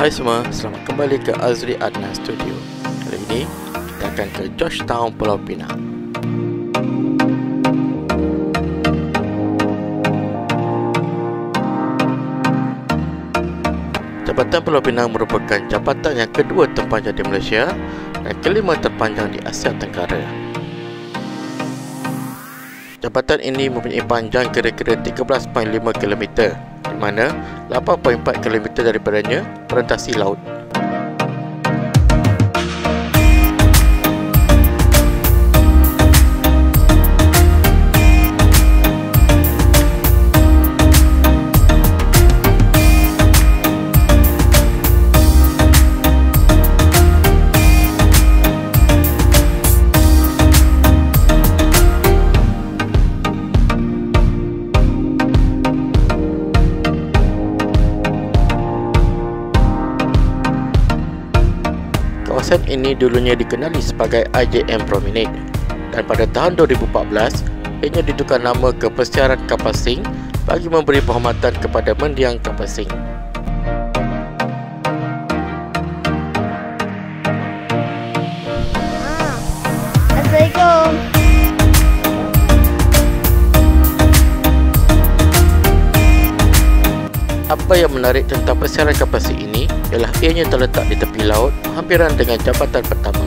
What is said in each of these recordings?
Hai semua, selamat kembali ke Azri Adnan Studio. Kali ini kita akan ke Georgetown, Pulau Pinang. Jabatan Pulau Pinang merupakan jabatan yang kedua terpanjang di Malaysia dan kelima terpanjang di Asia Tenggara. Jabatan ini mempunyai panjang kira-kira 13.5 km, di mana 8.4 km daripadanya merentasi laut. Kawasan ini dulunya dikenali sebagai IJM Promenade dan pada tahun 2014 ianya ditukar nama ke Persiaran Karpal Singh bagi memberi penghormatan kepada mendiang Karpal Singh. Assalamualaikum. Apa yang menarik tentang Persiaran Karpal Singh ini ialah ianya terletak di tepi laut hampiran dengan jambatan pertama.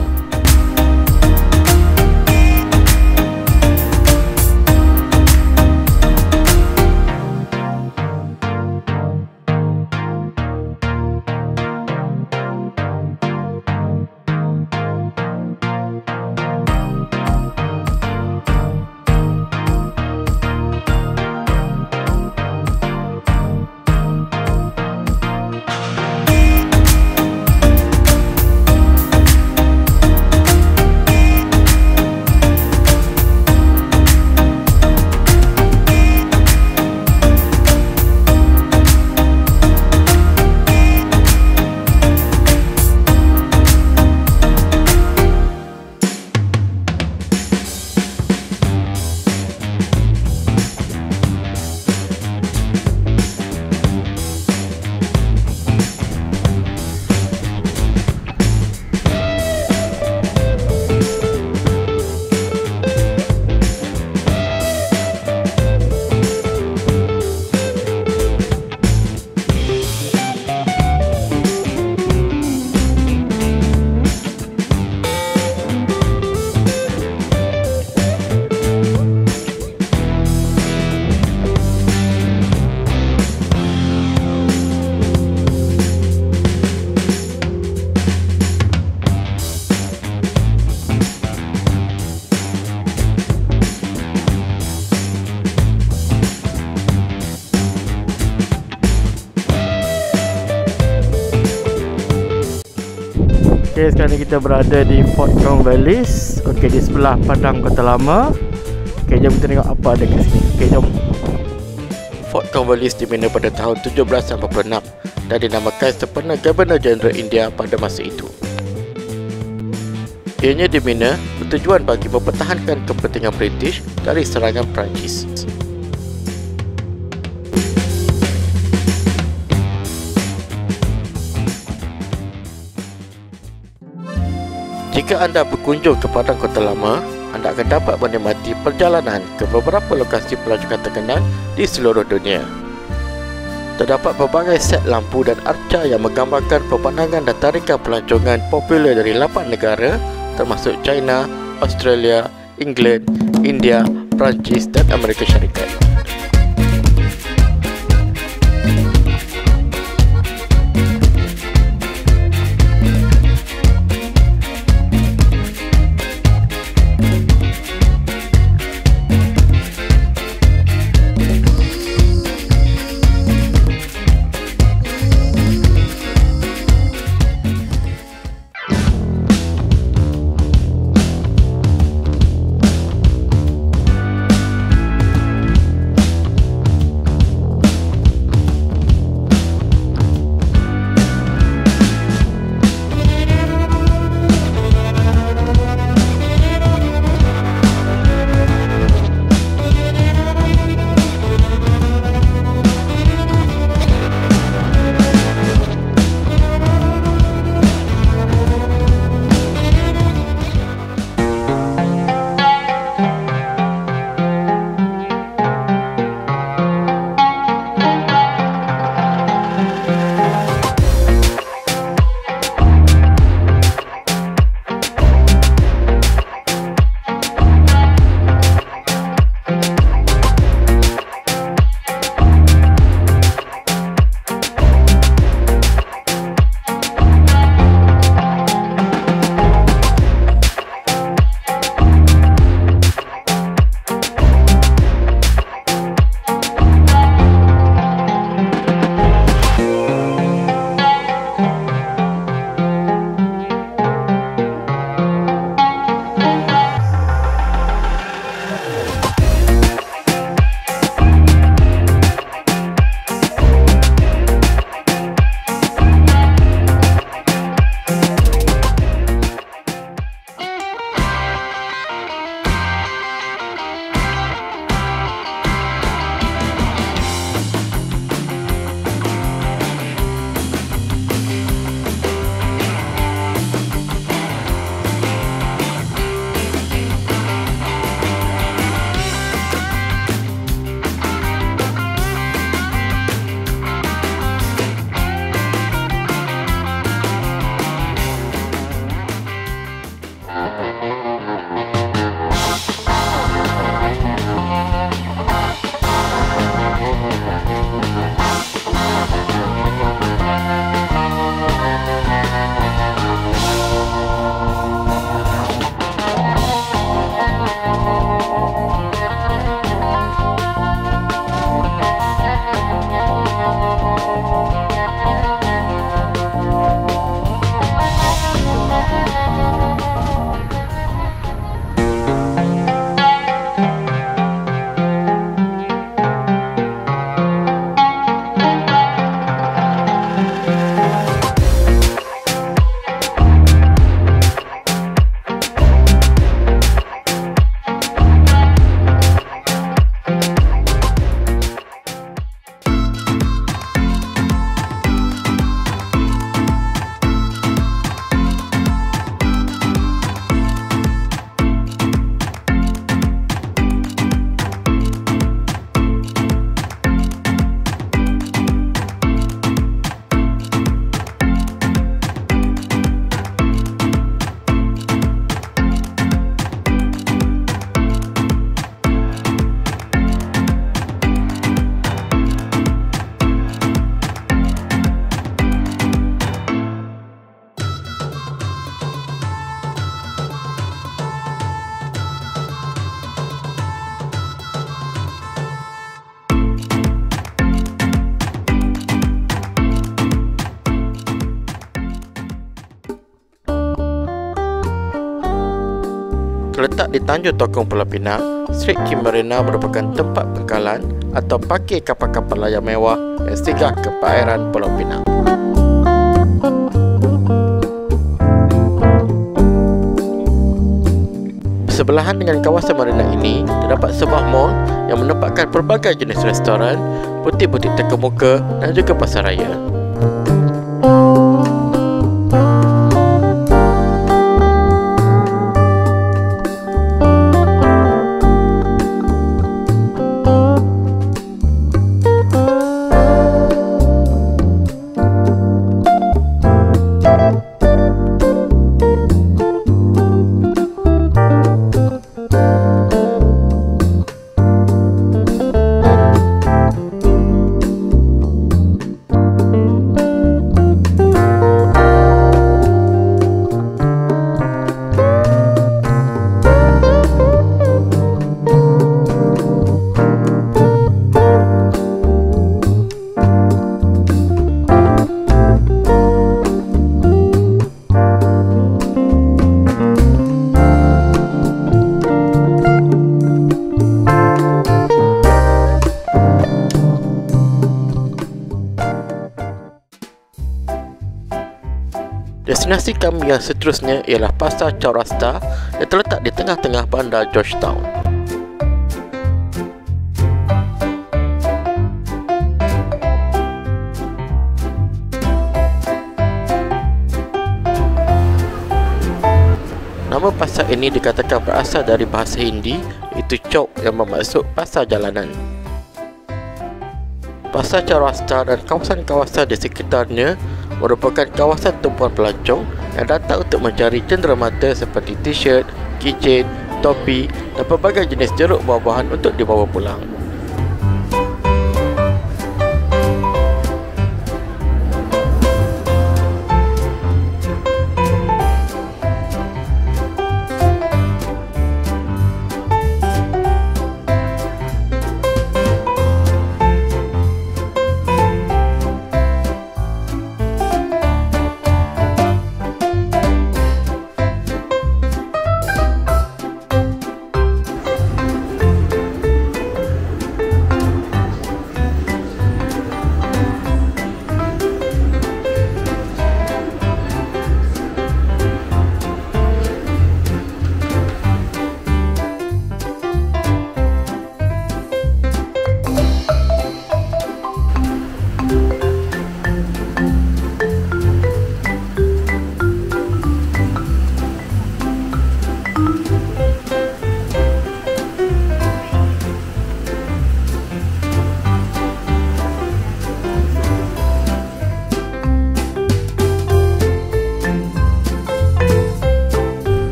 Okay, sekarang kita berada di Fort Kembali. Okay, di sebelah Padang Kota Lama. Okay, jom kita tengok apa ada kat sini. Okay, jom. Fort Kembali dibina pada tahun 1786 dan dinamakan sempena Governor Jeneral India pada masa itu. Ianya dibina bertujuan bagi mempertahankan kepentingan British dari serangan Perancis. Jika anda berkunjung ke Padang Kota Lama, anda akan dapat menikmati perjalanan ke beberapa lokasi pelancongan terkenal di seluruh dunia. Terdapat pelbagai set lampu dan arca yang menggambarkan pemandangan dan tarikan pelancongan popular dari 8 negara termasuk China, Australia, England, India, Perancis dan Amerika Syarikat. Terletak di Tanjung Tokong, Pulau Pinang, Straits Quay merupakan tempat pangkalan atau parkir kapal-kapal layar mewah yang singgah ke perairan Pulau Pinang. Bersebelahan dengan kawasan marina ini, terdapat sebuah mall yang menempatkan pelbagai jenis restoran, butik-butik terkemuka dan juga pasar raya. Destinasi kami yang seterusnya ialah Pasar Chowrasta yang terletak di tengah-tengah bandar Georgetown. Nama pasar ini dikatakan berasal dari bahasa Hindi, iaitu chowk yang bermaksud pasar jalanan. Pasar Chowrasta dan kawasan-kawasan di sekitarnya merupakan kawasan tumpuan pelancong yang datang untuk mencari cenderamata seperti t-shirt, keychain, topi dan pelbagai jenis jeruk buah-buahan untuk dibawa pulang.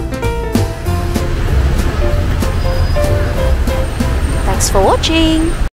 Thanks for watching.